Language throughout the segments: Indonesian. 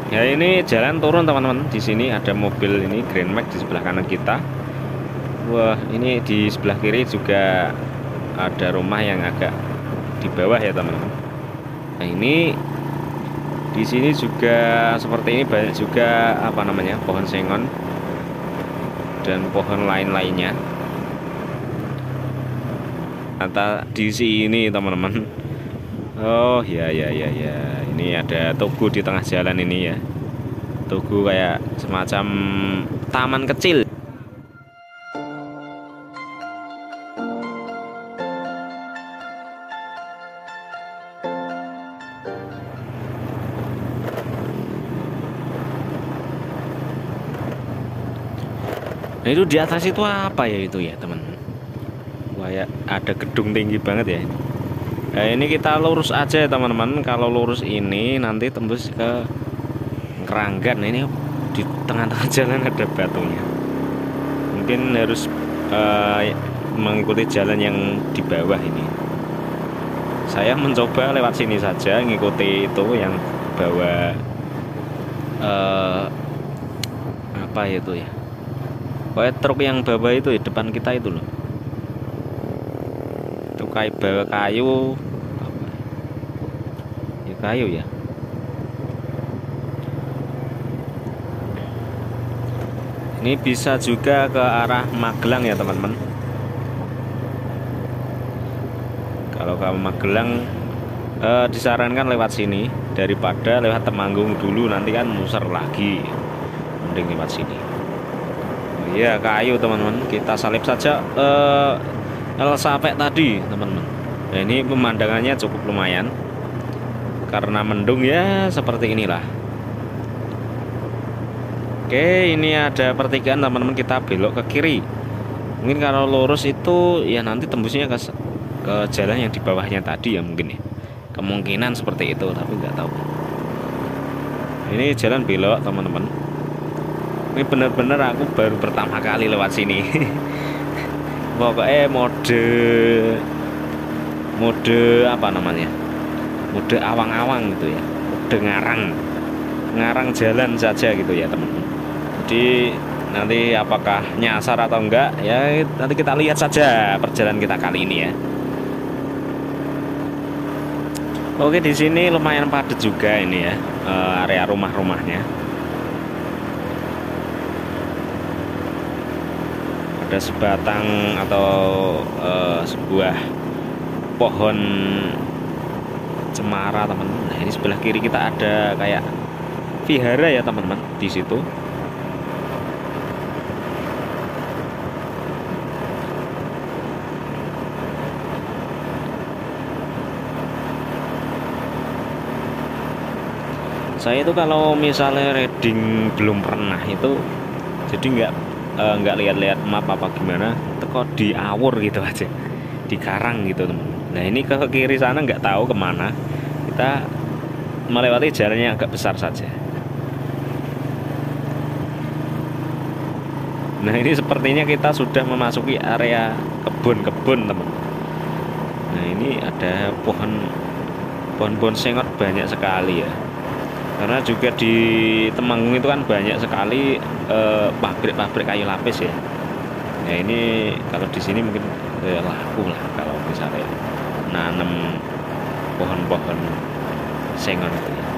Ya ini jalan turun teman-teman. Di sini ada mobil ini Grand Max di sebelah kanan kita. Wah, ini di sebelah kiri juga ada rumah yang agak di bawah ya teman-teman. Nah, ini di sini juga seperti ini banyak juga apa namanya? Pohon sengon dan pohon lain-lainnya. Atau di sini teman-teman. Oh ya ya ya ya. Ini ada tugu di tengah jalan ini ya. Tugu kayak semacam taman kecil. Nah itu di atas itu apa ya itu ya teman? Wah ya ada gedung tinggi banget ya. Nah ini kita lurus aja ya teman-teman. Kalau lurus ini nanti tembus ke Keranggan. Nah, ini di tengah-tengah jalan ada batunya. Mungkin harus mengikuti jalan yang di bawah ini. Saya mencoba lewat sini saja, ngikuti itu yang bawa apa itu ya? Pokoknya truk yang bawa itu di depan kita itu loh. Itu kayak bawa kayu, apa? Ya kayu ya. Ini bisa juga ke arah Magelang ya teman-teman. Kalau ke Magelang disarankan lewat sini daripada lewat Temanggung dulu, nanti kan muser lagi. Mending lewat sini. Ya kayu teman-teman, kita salip saja sampai tadi teman-teman. Nah ini pemandangannya cukup lumayan karena mendung ya seperti inilah. Oke, ini ada pertigaan teman-teman, kita belok ke kiri. Mungkin kalau lurus itu ya nanti tembusnya ke jalan yang di bawahnya tadi ya mungkin ya. Kemungkinan seperti itu tapi nggak tahu. Ini jalan belok teman-teman. Ini bener-bener aku baru pertama kali lewat sini. Pokoknya mode apa namanya? Mode awang-awang gitu ya. Mode ngarang jalan saja gitu ya teman-teman. Jadi nanti apakah nyasar atau enggak ya nanti kita lihat saja perjalanan kita kali ini ya. Oke, di sini lumayan padat juga ini ya, area rumah-rumahnya. Ada sebatang atau sebuah pohon cemara teman-teman. Nah ini sebelah kiri kita ada kayak vihara ya teman-teman di situ. Saya itu kalau misalnya reading belum pernah itu, jadi nggak lihat-lihat map apa gimana, teko di awur gitu aja, di karang gitu teman. Nah ini ke kiri sana nggak tahu kemana, kita melewati jalannya agak besar saja. Nah ini sepertinya kita sudah memasuki area kebun-kebun teman. Nah ini ada pohon sengot banyak sekali ya. Karena juga di Temanggung itu kan banyak sekali pabrik-pabrik kayu lapis ya. Nah ini kalau di sini mungkin laku lah kalau misalnya nanam pohon-pohon sengon itu ya.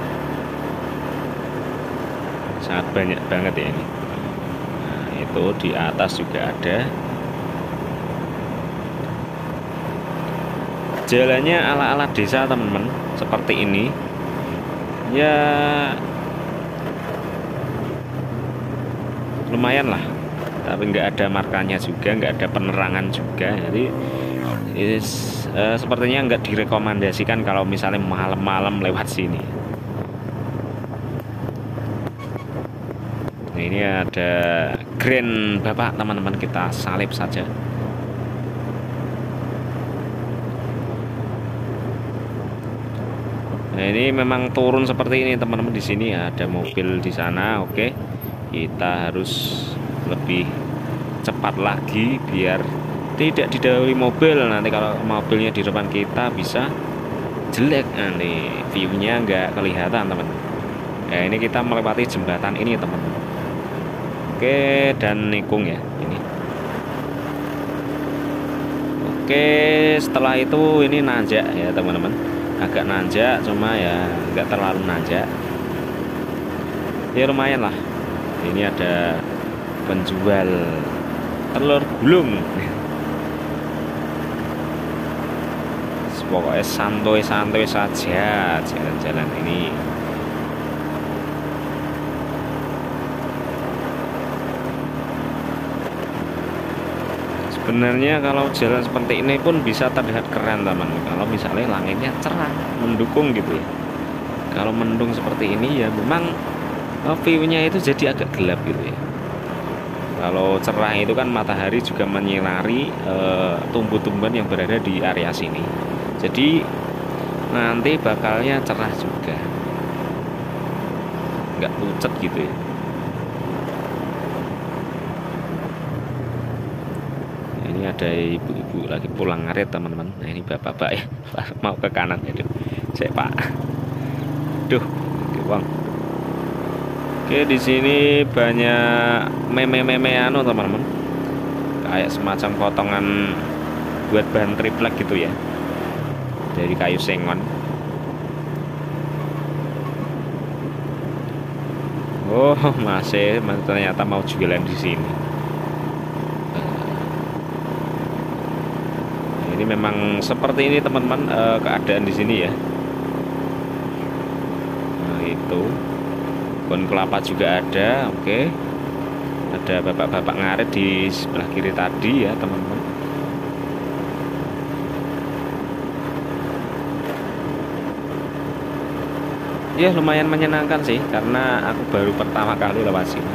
Sangat banyak banget ya ini. Nah itu di atas juga ada. Jalannya ala-ala desa teman-teman, seperti ini. Ya lumayan lah, tapi nggak ada markanya juga, nggak ada penerangan juga, jadi sepertinya nggak direkomendasikan kalau misalnya malam-malam lewat sini. Nah ini ada Grand Bapak teman-teman, kita salip saja. Nah ini memang turun seperti ini teman-teman, di sini ada mobil di sana. Oke, kita harus lebih cepat lagi biar tidak didahului mobil. Nanti kalau mobilnya di depan kita bisa jelek, nanti viewnya nggak kelihatan teman. Nah, ini kita melewati jembatan ini teman-teman. Oke, dan nikung ya ini. Oke, setelah itu ini nanjak ya teman-teman. Agak nanjak, cuma ya nggak terlalu nanjak. Ya lumayan lah. Ini ada penjual telur gulung. Pokoknya santai-santai saja jalan-jalan ini. Sebenarnya kalau jalan seperti ini pun bisa terlihat keren teman, kalau misalnya langitnya cerah mendukung gitu ya. Kalau mendung seperti ini ya memang view-nya itu jadi agak gelap gitu ya. Kalau cerah itu kan matahari juga menyinari tumbuh-tumbuhan yang berada di area sini. Jadi nanti bakalnya cerah juga, nggak pucet gitu ya. Ini ada ibu-ibu lagi pulang ngarit teman-teman. Nah ini bapak-bapak ya mau ke kanan ya, saya pak. Duh, bang. Oke, di sini banyak meme-meme anu teman-teman, kayak semacam potongan buat bahan triplek gitu ya, dari kayu sengon. Oh, masih ternyata mau jualan di sini. Ini memang seperti ini teman-teman keadaan di sini ya. Nah, itu pohon kelapa juga ada. Oke, ada bapak-bapak ngarit di sebelah kiri tadi ya teman-teman. Ya lumayan menyenangkan sih, karena aku baru pertama kali lewat sini.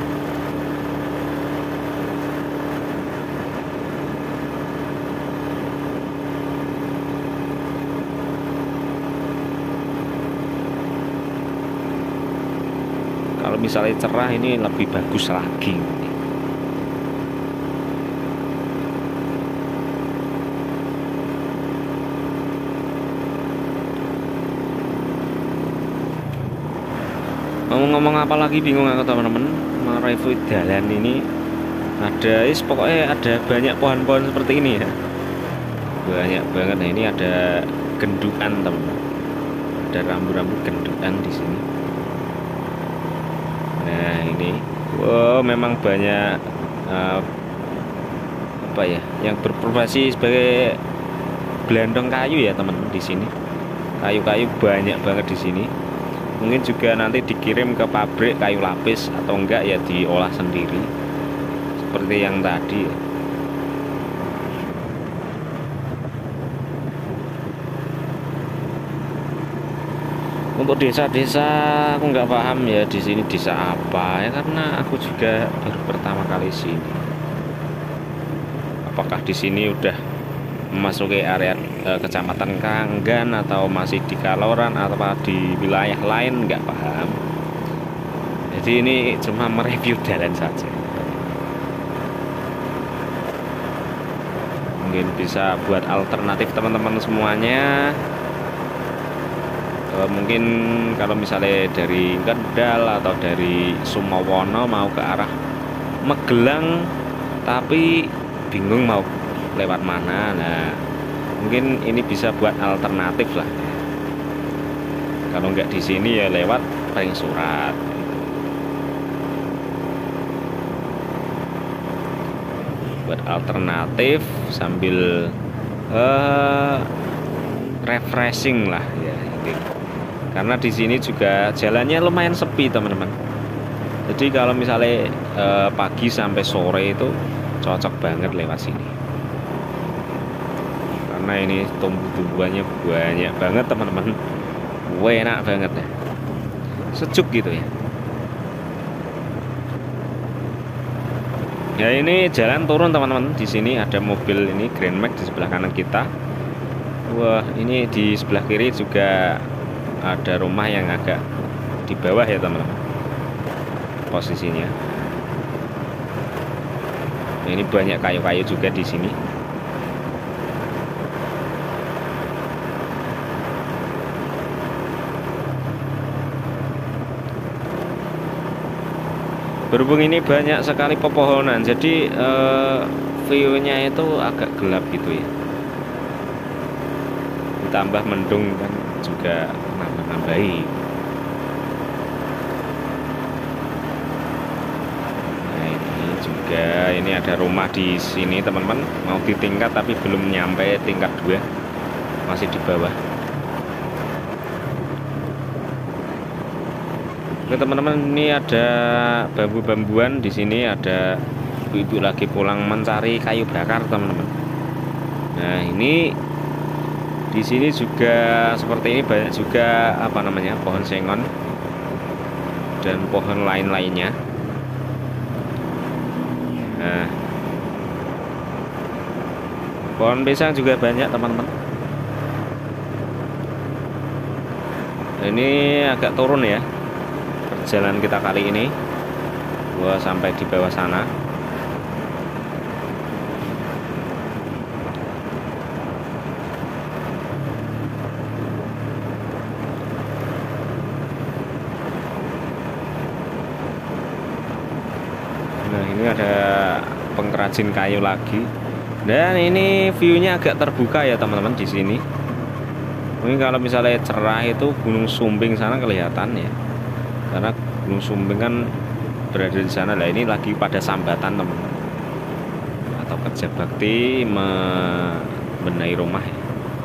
Kalau misalnya cerah ini lebih bagus lagi. Ngomong-ngomong apa lagi bingung aku teman-teman, mereview jalan ini. Ada pokoknya ada banyak pohon-pohon seperti ini ya, banyak banget. Nah ini ada genduan teman-teman, ada rambu-rambu genduan di sini. Nah ini, wow memang banyak apa ya, yang berprofesi sebagai gelandong kayu ya teman-teman di sini. Kayu-kayu banyak banget di sini. Mungkin juga nanti dikirim ke pabrik kayu lapis atau enggak ya diolah sendiri seperti yang tadi ya. Untuk desa-desa aku nggak paham ya di sini desa apa ya, karena aku juga baru pertama kali sini. Apakah di sini udah memasuki area kecamatan Kanggan atau masih di Kaloran atau di wilayah lain, nggak paham. Jadi ini cuma mereview jalan saja. Mungkin bisa buat alternatif teman-teman semuanya. Mungkin kalau misalnya dari Kendal atau dari Sumawono mau ke arah Magelang tapi bingung mau lewat mana, nah mungkin ini bisa buat alternatif lah. Kalau nggak di sini ya lewat Pring Surat. Buat alternatif sambil refreshing lah ya. Karena di sini juga jalannya lumayan sepi teman-teman. Jadi kalau misalnya pagi sampai sore itu cocok banget lewat sini. Karena ini tumbuh-tumbuhannya banyak banget teman-teman. Enak banget ya. Sejuk gitu ya. Ya ini jalan turun teman-teman. Di sini ada mobil ini Grand Max di sebelah kanan kita. Wah, ini di sebelah kiri juga ada rumah yang agak di bawah ya teman-teman posisinya. Ini banyak kayu-kayu juga di sini. Berhubung ini banyak sekali pepohonan, jadi view-nya itu agak gelap gitu ya. Ditambah mendung kan juga nambah-nambahi. Nah, ini juga ini ada rumah di sini teman-teman, mau ditingkat tapi belum nyampe tingkat 2, masih di bawah. Oke teman-teman, ini ada bambu-bambuan di sini, ada ibu-ibu lagi pulang mencari kayu bakar teman-teman. Nah ini di sini juga seperti ini, banyak juga apa namanya, pohon sengon dan pohon lain-lainnya. Nah, pohon pisang juga banyak teman-teman. Ini agak turun ya perjalanan kita kali ini. Gua sampai di bawah sana. Nah ini ada pengrajin kayu lagi, dan ini view-nya agak terbuka ya teman-teman di sini. Mungkin kalau misalnya cerah itu Gunung Sumbing sana kelihatan ya, karena Gunung Sumbing kan berada di sana. Lah ini lagi pada sambatan teman-teman, atau kerja bakti membenahi rumah ya.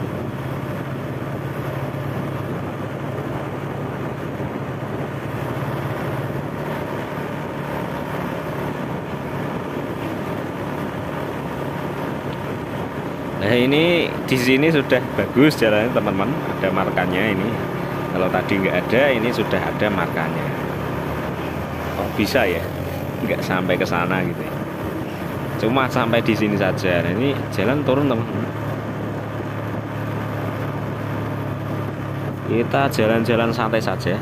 Nah ini di sini sudah bagus jalannya teman-teman, ada markanya ini. Kalau tadi nggak ada, ini sudah ada markanya. Kok bisa ya nggak sampai ke sana gitu ya? Cuma sampai di sini saja. Nah ini jalan turun teman-teman. Kita jalan-jalan santai saja.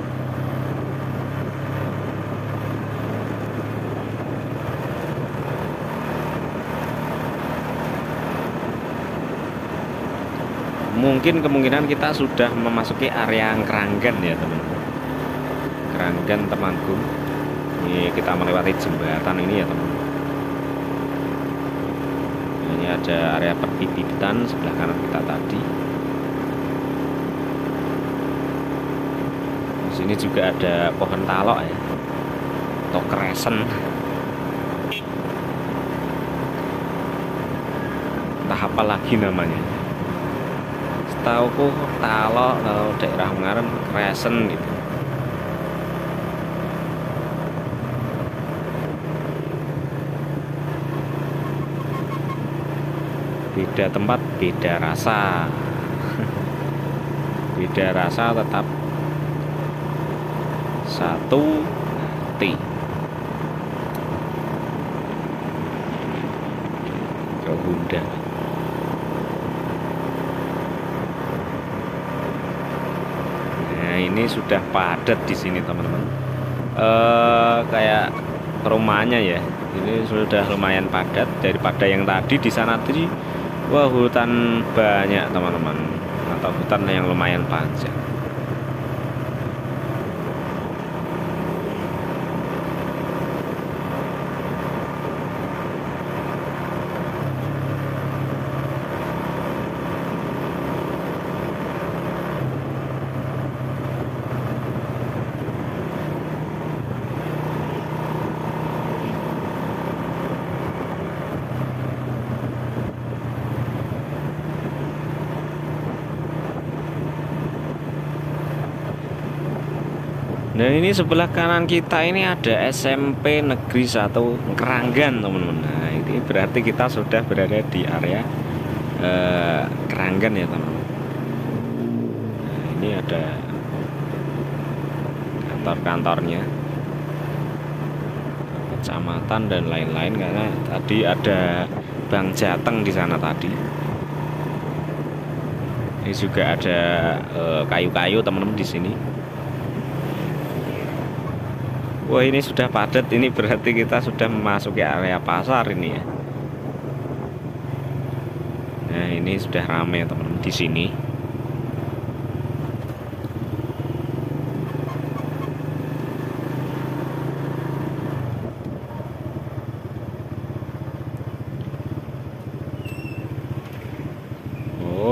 Mungkin kemungkinan kita sudah memasuki area Kranggan ya teman-teman. Kranggan Temanggung. Ini kita melewati jembatan ini ya teman-teman. Ini ada area perbibitan sebelah kanan kita tadi. Di sini juga ada pohon talok ya, atau kresen. Entah apa lagi namanya. Setauku talok, kalau daerah Ungaran kresen gitu. Beda tempat beda rasa. Beda rasa tetap satu hati. Ke Bunda. Nah ini sudah padat di sini teman-teman. Kayak perumahannya ya, ini sudah lumayan padat daripada yang tadi di sana tadi. Wah hutan banyak teman-teman, atau hutan yang lumayan panjang. Dan ini sebelah kanan kita ini ada SMP Negeri 1 Kranggan teman-teman. Nah ini berarti kita sudah berada di area Kranggan ya teman-teman. Nah ini ada kantor-kantornya, kecamatan dan lain-lain, karena tadi ada Bank Jateng di sana tadi. Ini juga ada kayu-kayu teman-teman di sini. Wah ini sudah padat, ini berarti kita sudah memasuki area pasar ini ya. Nah ini sudah ramai teman-teman di sini.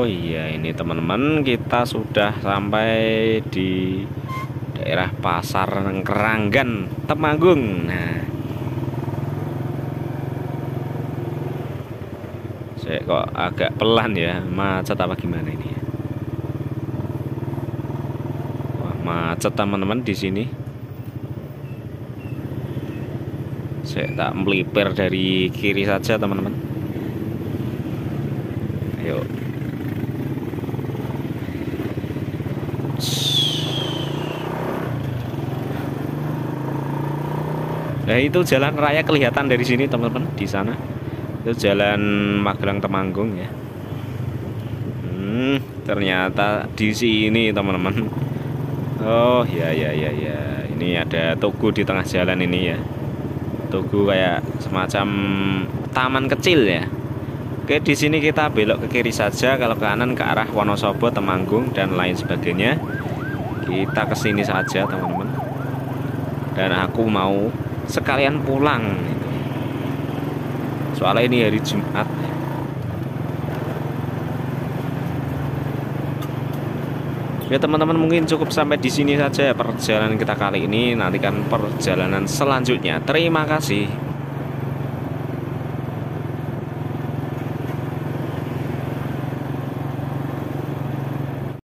iya, ini teman-teman, kita sudah sampai di daerah Pasar Keranggan, Temanggung. Nah, saya kok agak pelan ya, macet apa gimana ini ya? Wah, macet teman-teman di sini. Saya tak melipir dari kiri saja teman-teman. Ayo. Nah, itu jalan raya kelihatan dari sini teman-teman, di sana. Itu jalan Magelang Temanggung ya. Ternyata di sini teman-teman. Oh ya ya ya ya. Ini ada tugu di tengah jalan ini ya. Tugu kayak semacam taman kecil ya. Oke, di sini kita belok ke kiri saja, kalau ke kanan ke arah Wonosobo, Temanggung dan lain sebagainya. Kita ke sini saja teman-teman. Dan aku mau sekalian pulang gitu. Soalnya ini hari Jumat. Ya teman-teman, mungkin cukup sampai di sini saja perjalanan kita kali ini. Nantikan perjalanan selanjutnya. Terima kasih.